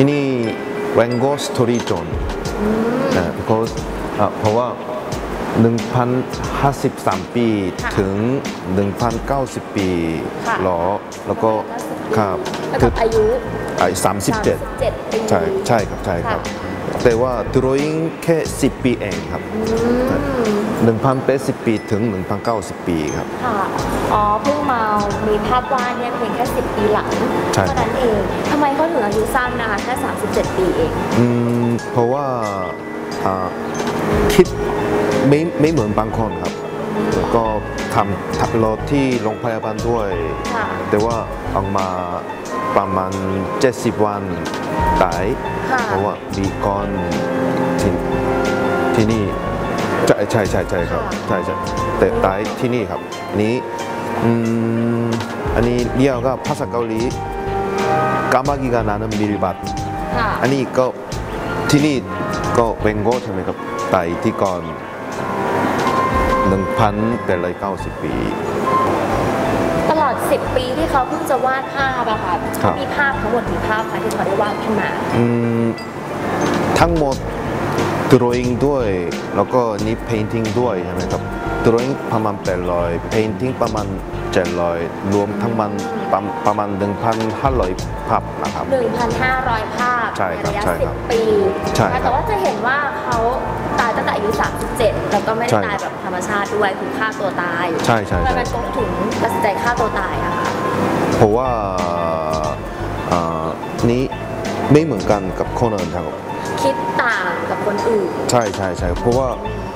ที่นี่แวนโกสตอรี่โจนเพราะว่า1,053 ปีถึง1,090 ปีหรอแล้วก็ครับคืออายุ 37ปีใช่ครับแต่ว่าดรอยิ่งแค่10 ปีเองครับ1,080 ปีถึง1,090 ปีครับค่ะเพิ่งมามีภาพวาดเนี่ยเพียงแค่10 ปีหลังเท่านั้นเองทำไมเขาถึงอายุสั้นนะคะแค่37 ปีเองเพราะว่าคิดไม่เหมือนบางคนครับก็ทำรถที่โรงพยาบาลด้วยแต่ว่าออกมาประมาณ70 วันตายเพราะว่ามีก้อนที่นี่ใช่ครับใช่แต่ตายที่นี่ครับนี้อันนี้เรียกว่าภาษาเกาหลีกามากิกานานะมิลบัตอันนี้ก็ที่นี่ก็เป็นโกใช่ไหมครับตายที่ก่อน1,890 ปีตลอด10 ปีที่เขาเพิ่งจะวาดภาพอะค่ะมีภาพทั้งหมดกี่ภาพคะที่เขาได้วาดขึ้นมาทั้งหมดดรอยิ่งด้วยแล้วก็นี่เพนติ้งด้วยใช่ไหมครับดรอยิ่งประมาณ800เพนติ้งประมาณ700รวมทั้งมันประมาณ 1,500 ภาพนะครับ 1,500 ภาพในระยะ10 ปีแต่ว่าจะเห็นว่าเขาตายตั้งแต่อายุ37แล้วก็ไม่ได้ตายแบบธรรมชาติด้วยคือฆ่าตัวตายใช่ทำไมมันถึงตัดสินใจฆ่าตัวตายอะคะเพราะว่านี้ไม่เหมือนกันกับคนอื่นครับคิดต่างกับคนอื่นใช่เพราะว่า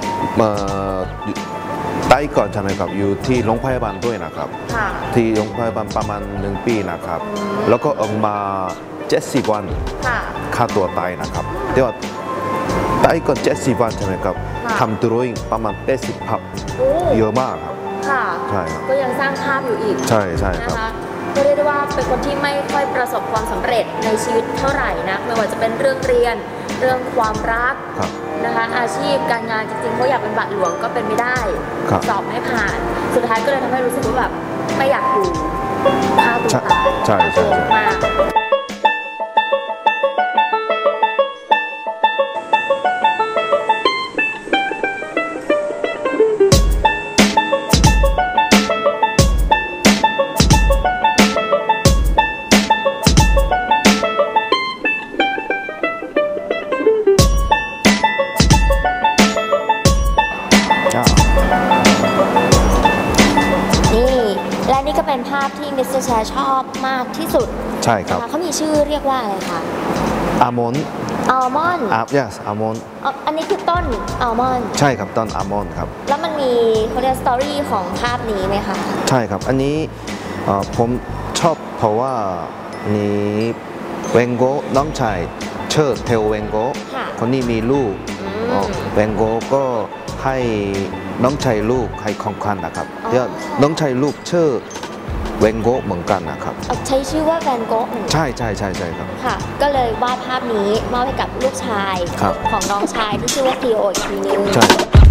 ตายก่อนใช่ไหมครับอยู่ที่โรงพยาบาลด้วยนะครับที่โรงพยาบาลประมาณ1 ปีนะครับแล้วก็ออกมา70 วันฆ่าตัวตายนะครับแต่ว่าตายก่อน70 วันใช่ไหมครับทำดรอยิ่งประมาณ80 ภาพเยอะมากครับใช่ครับก็ยังสร้างภาพอยู่อีกใช่ครับก็เรียกได้ว่าเป็นคนที่ไม่ค่อยประสบความสำเร็จในชีวิตเท่าไหร่นะไม่ว่าจะเป็นเรื่องเรียนเรื่องความรักนะคะอาชีพการงานจริงๆเขาอยากเป็นบาทหลวงก็เป็นไม่ได้สอบไม่ผ่านสุดท้ายก็เลยทำให้รู้สึกว่าแบบไม่อยากอยู่ฆ่าตัวตายใช่มากและนี่ก็เป็นภาพที่มิสเตอร์แชร์ชอบมากที่สุดใช่ครับเขามีชื่อเรียกว่าอะไรคะอัลมอนด์yes อัลมอนด์อันนี้คือต้นอัลมอนด์ใช่ครับต้นอัลมอนด์ครับแล้วมันมีเขาเรียกสตอรี่ของภาพนี้ไหมคะใช่ครับอันนี้ผมชอบเพราะว่านี่เวนโกะน้องชายเชิดเทลเวนโกะคนนี้มีลูกเวนโกะก็ให้น้องชายลูกให้ของขวัญนะครับเดี๋ยวน้องชายลูกชื่อเวนโกะเหมือนกันนะครับใช้ชื่อว่าแวนโกะใช่ครับค่ะก็เลยวาดภาพนี้มอบให้กับลูกชายของน้องชายที่ชื่อว่าทีโออีกทีนึงใช่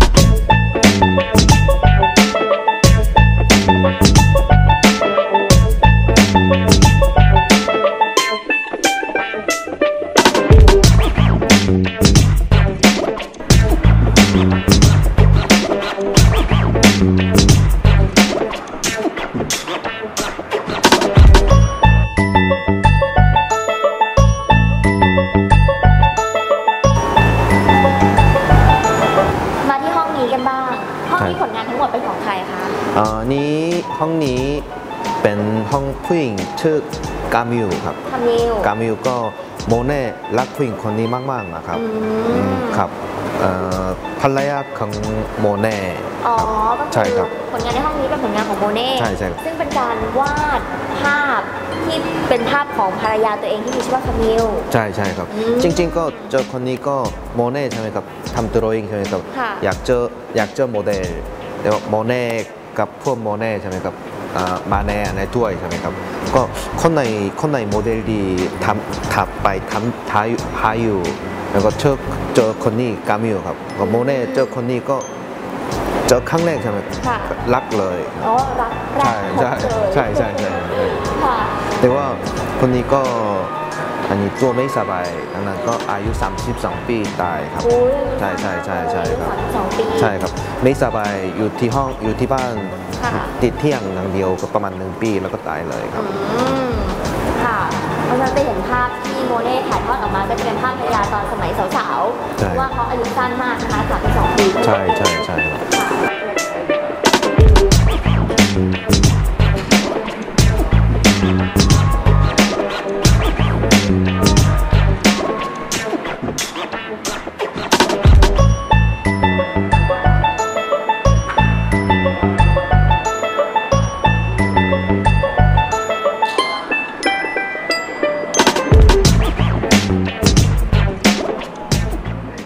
ผลงานทั้งหมดเป็นของใครคะนี้ห้องนี้เป็นห้องผู้หญิงชื่อกามิลครับกามิลก็โมเน่รักผู้หญิงคนนี้มากๆนะครับครับภรรยาของโมเน่ใช่ครับผลงานในห้องนี้เป็นผลงานของโมเน่ใช่ซึ่งเป็นการวาดภาพที่เป็นภาพของภรรยาตัวเองที่มีชื่อว่าคามิลใช่ครับจริงๆก็เจอคนนี้ก็โมเน่ใช่ไหมครับทำดรอยิ่งใช่ไหมครับอยากเจอโมเดลเดี๋ยวโมเน่กับพวกโมเน่ใช่ไหมครับมาแน่ในถ้วยใช่ไหมครับก็คนในโมเดลดีทำไปทำท้ายอยู่แล้วก็เจอคนนี้กามิลครับกับโมเน่เจอคนนี้ก็เจอครั้งแรกใช่ไหมรักเลยรักใช่แต่ว่าคนนี้ก็อันนี้ตัวไม่สบายดังนั้นก็อายุ 32 ปีตายครับโอ้ยใช่ครับ 32 ปีใช่ครับไม่สบายอยู่ที่ห้องอยู่ที่บ้านค่ะติดเที่ยงอย่างเดียวก็ประมาณ1 ปีแล้วก็ตายเลยครับค่ะเพราะฉะนั้นจะเห็นภาพที่โมเน่ถ่ายทอดออกมาก็จะเป็นภาพภรรยาตอนสมัยสาวๆใช่เพราะว่าเขาอายุสั้นมากนะคะ32 ปีใช่ครับค่ะ